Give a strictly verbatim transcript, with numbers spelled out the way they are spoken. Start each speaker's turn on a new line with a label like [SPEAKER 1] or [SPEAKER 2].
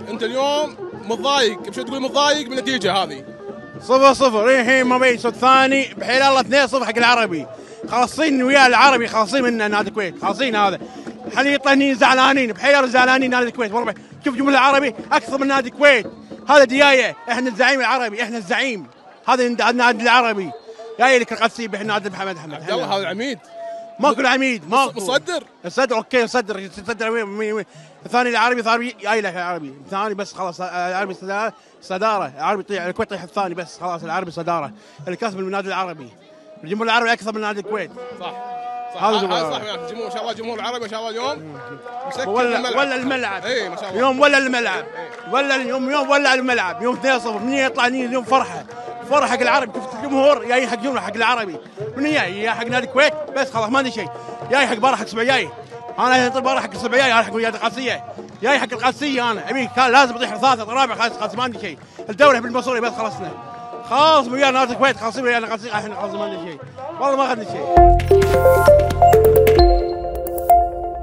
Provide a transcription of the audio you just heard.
[SPEAKER 1] انت اليوم متضايق، بشو تقول متضايق من النتيجه هذه؟
[SPEAKER 2] صفر صفر الحين ما بين صوت ثاني بحيل الله اثنين صفر حق العربي. خالصين ويا العربي، خالصين من نادي الكويت، خالصين هذا. خلي يطلع هني زعلانين بحيل زعلانين نادي الكويت والله. شوف جمهور العربي اكثر من نادي الكويت، هذا ديايه. احنا الزعيم العربي، احنا الزعيم، هذا النادي العربي. جاي لك القصيب احنا نادي محمد احمد
[SPEAKER 1] عبد الله هذا العميد
[SPEAKER 2] ماكو العميد ماكو
[SPEAKER 1] مصدر
[SPEAKER 2] مصدر اوكي مصدر مصدر وين وين الثاني العربي ثاني جاي لك العربي الثاني بس خلاص. العربي صداره، العربي يطيح الكويت يطيح الثاني بس خلاص. العربي صداره اللي كسب من النادي العربي. الجمهور العربي اكثر من نادي الكويت.
[SPEAKER 1] صح صح هذا صح. الجمهور ان شاء الله الجمهور العربي ان شاء الله اليوم مسكر
[SPEAKER 2] ولا
[SPEAKER 1] الملعب.
[SPEAKER 2] ولا الملعب
[SPEAKER 1] اي ما شاء الله
[SPEAKER 2] اليوم ولا الملعب ولا اليوم يوم ولا الملعب يوم اثنين صفر. من يطلع اليوم فرحه فرحه حق العربي. شفت الجمهور جاي حق جمهور حق العربي. من جاي جاي حق نادي الكويت بس خلاص ما عندي شيء. جاي حق بارح حق سبع جاي. انا انطر بارح حق السبع جاي. انا حق ويا القادسيه جاي حق القادسيه. انا ابي كان لازم اطيح ثالث رابع خلاص خلاص ما عندي شيء. الدوري بالمنصوري بس خلصنا خلاص ويا نادي الكويت خلاصين ويا القادسيه. احنا خلاص ما عندنا شيء والله ما اخذنا شيء.